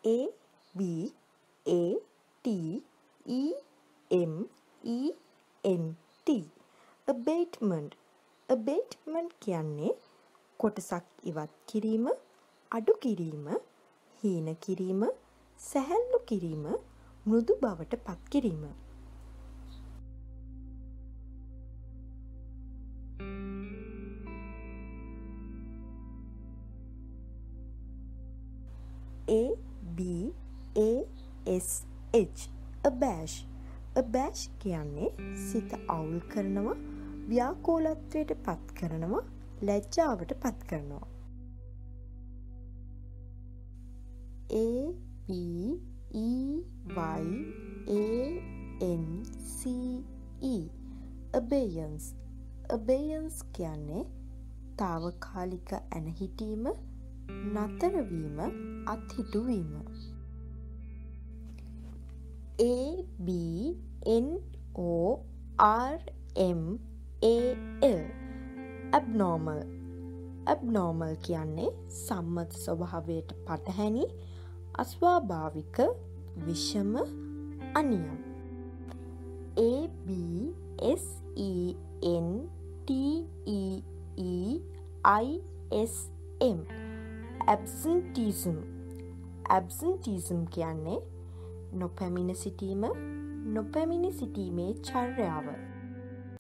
A-B-A-T-E-M-E-N-T. Abatement. Abatement කියන්නේ කොටසක් ඉවත් කිරීම, අඩු කිරීම, හීන කිරීම, සැහැල්ලු කිරීම, මෘදු බවට පත් කිරීම. A-B-A-S-H. abash. abash කියන්නේ සිත අවුල් කරනවා, ව්‍යාකූලත්වයට පත් කරනවා, ලැජ්ජාවට පත් කරනවා. A-B-E-Y-A-N-C-E. abeyance. abeyance කියන්නේ తాවකාලික ඇනහිටීම, නතරවීම, අත්හිටුවීම. A-B-N-O-R-M-A-L. abnormal. abnormal කියන්නේ සම්මත ස්වභාවයට පටහැනි, අස්වාභාවික, විෂම, අනියම්. A-B-S-E-N-T-E-E-I-S-M. absenteeism. absenteeism කියන්නේ නොපැමිණ සිටීම, නොපැමිණ සිටීමේ චර්යාව.